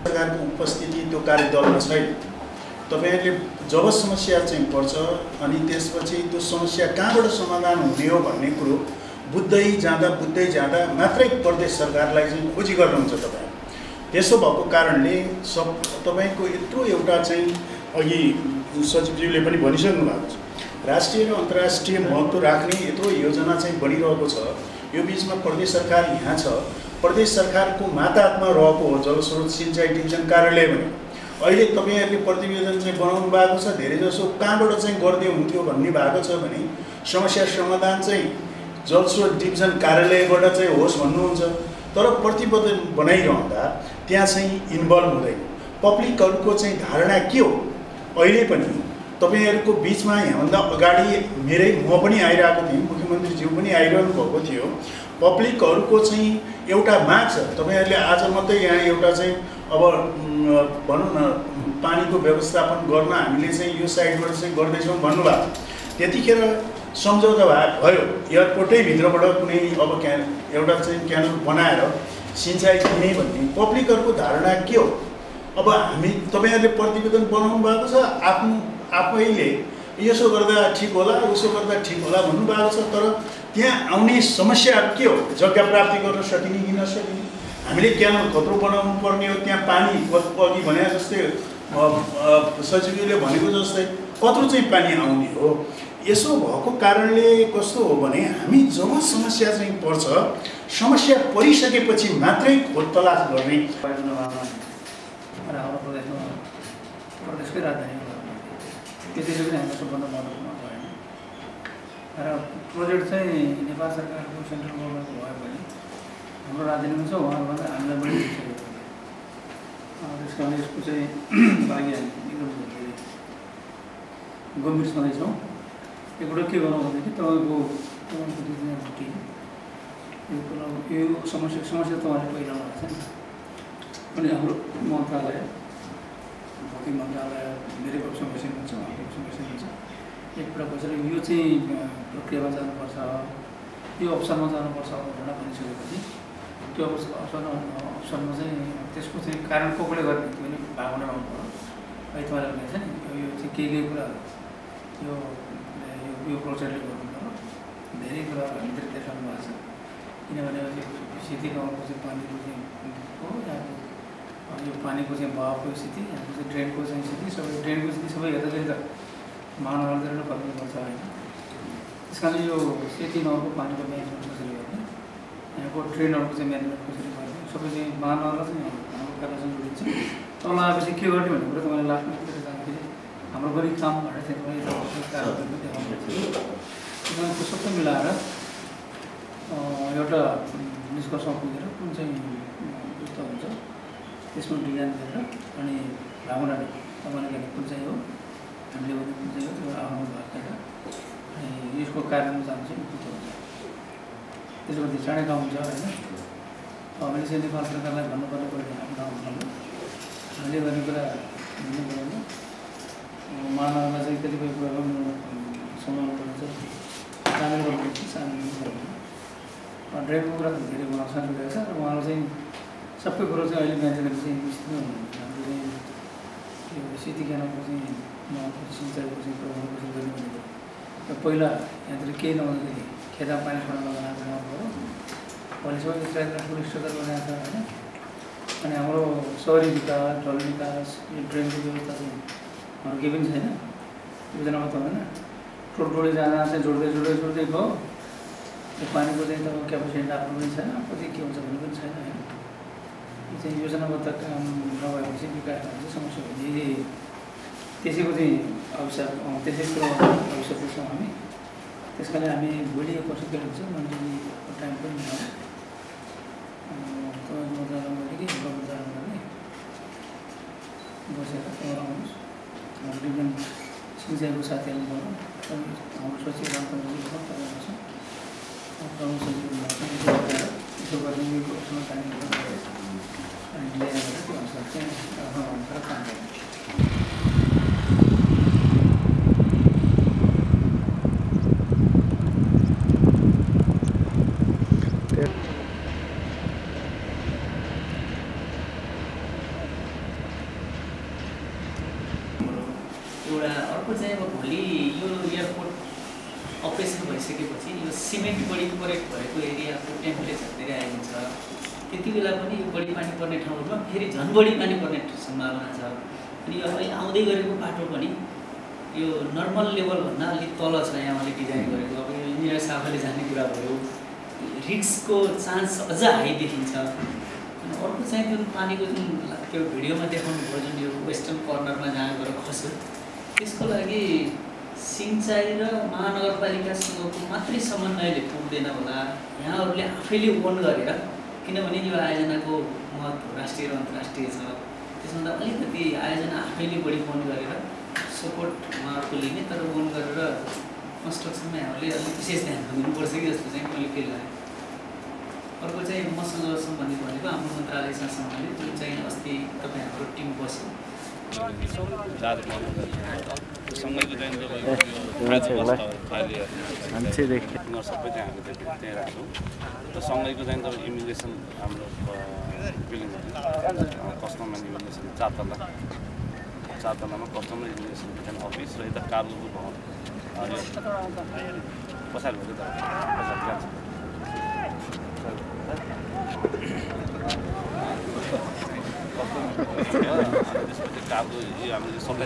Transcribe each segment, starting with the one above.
सरकारको उपस्थिति त्यो कार्यदलमा छैन। तपाईहरुले जब समस्या चाहिँ पर्छ अनि त्यसपछि त्यो समस्या कहाँबाट समाधान हुने हो भन्ने कुरो बुझ्दै जाँदा मात्रै प्रदेश सरकारलाई चाहिँ खोजी गर्नुहुन्छ तपाईहरु। त्यसो भएको कारणले तपाईको यत्रो एउटा चाहिँ अघि सचिवज्यूले पनि भनिसक्नु भएको छ, राष्ट्रिय र अन्तर्राष्ट्रिय महत्त्व राख्ने यत्रो योजना चाहिँ बढिरहेको छ। यो बीचमा प्रदेश सरकार यहाँ छ, प्रदेश सरकारको माताहतमा रहेको हो जलस्रोत सिंचाई डिभिजन कार्यालय पनि। अहिले तपाईहरुले प्रतिवेदन चाहिँ बनाउनु भएको छ, धेरै जसो कहाँबाट चाहिँ गर्दै हुन्थ्यो भन्ने भएको छ भने समस्या समाधान चाहिँ जलस्रोत डिभिजन कार्यालयबाट चाहिँ होस् भन्नुहुन्छ। तर प्रतिवेदन बनाइरहँदा त्यहाँ चाहिँ इन्भल्भ हुँदैन। पब्लिकहरुको चाहिँ धारणा के हो, अहिले पनि तपाईहरुको बीचमा यहाँभन्दा अगाडि म पनि आइरहेको थिएँ, मुख्यमन्त्रीज्यू पनि आइरहनु भएको थियो। पब्लिकहरुको चाहिँ एउटा माग छ, तपाईहरुले आज मात्रै यहाँ एउटा चाहिँ अब भनौँ न पानीको व्यवस्थापन गर्न हामीले चाहिँ यो साइडबाट चाहिँ गर्दैछौँ भन्नुभएको। त्यतिखेर सम्झौता भयो एयरपोर्टै भित्रबाट कुनै अब एउटा चाहिँ क्यानल बनाएर सिंचाई दिने भन्ने पब्लिकहरुको धारणा के हो। अब हामी तपाईहरुले प्रतिवेदन बनाउनु भएको छ, आफैले यसो गर्दा ठिक होला उसो गर्दा ठिक होला भन्नु भएको छ। तर त्यहाँ आउने समस्या के हो, जग्गा प्राप्ति गर्न सकिने कि नसकिने, हामीले क्यानल कत्रो बनाउनु पर्ने हो, त्यहाँ पानी अघि भने जस्तै सचिवले भनेको जस्तै कत्रो चाहिँ पानी आउने हो। यसो भएको कारणले कस्तो हो भने हामी जब समस्या चाहिँ पर्छ, समस्या परिसकेपछि मात्रै खोज तलास गर्ने। प्रदेशकै राजधानी त्यसैले पनि हामीलाई सबभन्दा महत्त्वपूर्ण भएन र प्रोजेक्ट चाहिँ नेपाल सरकारको सेन्ट्रल गभर्मेन्टको भयो भने हाम्रो राजधानीमा छ, उहाँभन्दा हामीलाई बढी दिइसकेको छ। त्यस कारण यसको चाहिँ लागि हामी एकदम गम्भीर छँदैछौँ। एकपल्ट के गर्नु भन्दाखेरि तपाईँको छुट्टी यो समस्या तपाईँले पहिला आएको छ नि, अनि हाम्रो मन्त्रालय भौतिक मन्त्रालय धेरै समस्या हुन्छ, उहाँको समस्या हुन्छ। एकपल्ट बसेर यो चाहिँ प्रक्रियामा जानुपर्छ, यो अवसरमा जानुपर्छ भनेर भनिसकेपछि त्यो अवसरमा चाहिँ त्यसको चाहिँ कारण को कोले गर्ने त्यो पनि भावना आउनु पर्यो। अहिले तपाईँले भनेको छ नि यो चाहिँ केही कुराहरू यो प्रोजेक्टले गर्नु पर्यो, धेरै कुराहरू हामीले देखाउनु भएको छ। किनभने स्थिति गाउँको चाहिँ पानीको चाहिँ हो, यो पानीको चाहिँ बहावको स्थिति, यहाँको चाहिँ ड्रेनको चाहिँ स्थिति, सबै ड्रेनको स्थिति सबै हेर्दाखेरि त महानगरतिर फर्किनुपर्छ होइन। त्यस कारण यो सेती नहरको पानीको म्यानेजमेन्ट कसरी गर्ने, यहाँको ड्रेनहरूको चाहिँ म्यानेजमेन्ट कसरी गर्ने, सबै चाहिँ महानगर चाहिँ हाम्रो कार्यसँग जोडिन्छ। तल आएपछि के गर्ने भन्ने कुरा तपाईँले लास्टतिर जाँदाखेरि हाम्रो पनि काम भनेर चाहिँ तपाईँ कार्यहरू देखाउनुपर्छ। त्यो सबै मिलाएर एउटा निष्कर्षमा पुगेर कुन चाहिँ जस्तो हुन्छ त्यसमा डिजाइन गरेर अनि भावना तपाईँले गर्ने कुन चाहिँ हो, हामीले भने कुन चाहिँ हो, त्यो आफ्नो भाग गरेर अनि यसको कार्यमा जानु चाहिँ उपयुक्त हुन्छ। त्यसपछि चाँडै काम हुन्छ होइन। हामीले चाहिँ नेपाल सरकारलाई भन्नुपर्ने पऱ्यो हामीले गर्ने कुरा भन्नु पऱ्यो। महानगरमा चाहिँ कतिपय कुराहरू समाउनु पर्छ, सामेल गर्नुपर्छ, सामेल गर्नुपर्छ। ड्राइभको कुरा धेरै उहाँहरू सानिरहेको छ र उहाँहरू चाहिँ सबै कुरो चाहिँ अहिले म्यानेज गर्ने चाहिँ निश्चित नै हुनुहुन्छ। हाम्रो चाहिँ यो सेती क्यानलको चाहिँ सिँचाइको चाहिँ प्रबन्धन कसरी गर्ने भनेको र पहिला यहाँतिर केही नहुँदाखेरि खेतमा पानी छोड्न लगाएको पऱ्यो। अहिले सबै स्ट्राइक स्ट्रक्चर बनाएको छ होइन। अनि हाम्रो सहरी विकास, जल विकास, यो ड्रेनको व्यवस्था चाहिँ हाम्रो केही पनि छैन योजनामा त होइन। टोलटोली जाँदा चाहिँ जोड्दै गयो, त्यो पानीको चाहिँ तपाईँको क्यापेसिटी आफ्नो पनि छैन, कति के हुन्छ भन्ने पनि छैन होइन। यो चाहिँ योजनाबद्ध काम नभएपछि विकास चाहिँ समस्या हुन्छ। त्यसैको चाहिँ त्यसै कुरो आवश्यक छौँ हामी। त्यस कारण हामी भोलि पर्सि के हुन्छ मन्त्रीको टाइम पनि भयो, मन्त्रालयमा कि मन्त्रालयमा बसेर आउनुहोस्। हाम्रो डिभिजन सिँचाइको साथीहरू भयो, हाम्रो सचिव रामचन्द्रजी भयो, तपाईँहरू छ प्रमुख सचिव यसो गर्ने यो कार्य अनि ल्याएर त्यो अनुसार चाहिँ आफ्नो अनुसार काम गर्ने। एउटा अर्को चाहिँ अब भोलि यो एयरपोर्ट अपरेसन भइसकेपछि यो सिमेन्ट बढी प्रयोग भएको एरियाको टेम्परेचर धेरै आइन्छ त्यति बेला पनि यो बढी पानी पर्ने ठाउँहरूमा फेरि झन् बढी पानी पर्ने सम्भावना छ अनि अब आउँदै गरेको बाटो पनि यो नर्मल लेभलभन्दा अलिक तल छ यहाँले डिजाइन गरेको अब यो इन्जिनियर साहबले जाने कुरा भयो रिस्कको चान्स अझ हाई देखिन्छ अनि अर्को चाहिँ जुन पानीको जुन त्यो भिडियोमा देखाउनु भयो जुन यो वेस्टर्न कर्नरमा जहाँ गएर खस्यो त्यसको लागि सिँचाइ र महानगरपालिकासँगको मात्रै समन्वयले पुग्दैन होला यहाँहरूले आफैले ओन गरेर किनभने यो आयोजनाको महत्त्व राष्ट्रिय र अन्तर्राष्ट्रिय छ त्यसभन्दा अलिकति आयोजना आफैले बढी ओन गरेर सपोर्ट उहाँहरूको लिने तर ओन गरेर कन्स्ट्रक्सनमा यहाँहरूले अलिक विशेष ध्यान दिनुपर्छ कि जस्तो चाहिँ मैले फिल लाग्यो अर्को चाहिँ मसँग सम्बन्धित भनेको हाम्रो मन्त्रालयसँग सम्बन्धित जुन चाहिँ अस्ति तपाईँ हाम्रो टिम बस्यो सँगैको चाहिँ सबै चाहिँ हामीले त्यहीँ राख्छौँ र सँगैको चाहिँ तपाईँ इमिग्रेसन हाम्रो बिल्डिङ कस्टम एन्ड इमिग्रेसन 4 तल्लामा कस्टम र इमिग्रेसन चाहिँ अफिस र यता कार्गोको भवन पछाडि भयो त्यसपछि कार्गो यो हाम्रो सप्लाई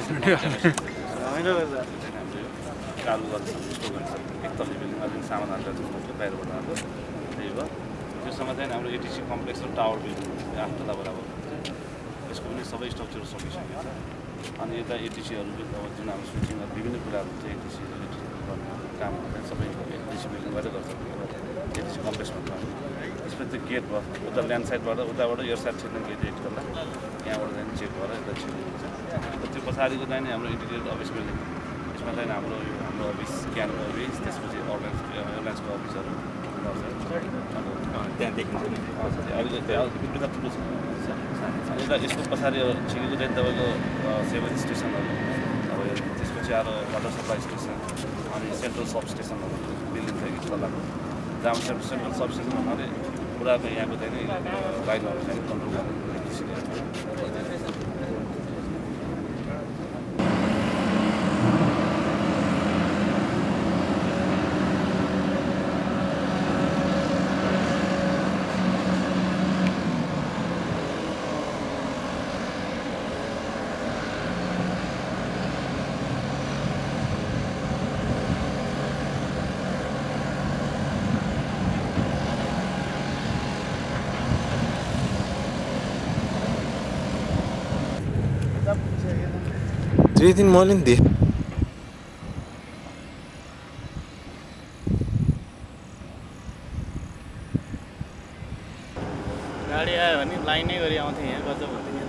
कार्गो गर्न सक्छ स्टोर गर्न सक्छ एक तल्ले बिल्डिङमा जुन सामान हालेर बाहिरबाट आएको त्यही भयो त्योसँग चाहिँ हाम्रो एटिसी कम्प्लेक्स र टावर बिल्डिङ 8 तला बराबर यसको पनि सबै स्ट्रक्चर सकिसकेको छ अनि यता एटिसीहरू अब जुन हाम्रो सुचिङमा विभिन्न कुराहरू हुन्छ एटिसी रिलेटेड गर्ने कामहरू चाहिँ सबै एटिसी बिल्डिङबाटै गर्छ एटिसी कम्प्लेक्समा त्यसपछि त्यो गेट भयो उता ल्यान्ड साइडबाट उताबाट एयर साइड छिर्ने गेट एक तला यहाँबाट चाहिँ चेक गरेर यता छिर्ने हुन्छ त्यो पछाडिको चाहिँ हाम्रो इन्टिग्रेटेड अफिस बिल्डिङ त्यसमा चाहिँ हाम्रो अफिस क्यानको अफिस त्यसपछि एयरलाइन्सको अफिसहरू त्यहाँ देखिन्छ अलिकति ठुलो छ यता यसको पछाडि छिकेको चाहिँ तपाईँको सेभेन स्टेसनहरू अब त्यसपछि आएर वाटर सप्लाई स्टेसन अनि सेन्ट्रल सब स्टेसनहरू बिल्डिङ छ कि तल्लाको जहाँ सेन्ट्रल सब स्टेसन भन्नाले पुराको यहाँको चाहिँ लाइनहरू चाहिँ कन्ट्रोल गर्ने दुई दिन मैले नि दिएँ गाडी आयो भने लाइनै गरी आउँथेँ यहाँ गजब हुन्थ्यो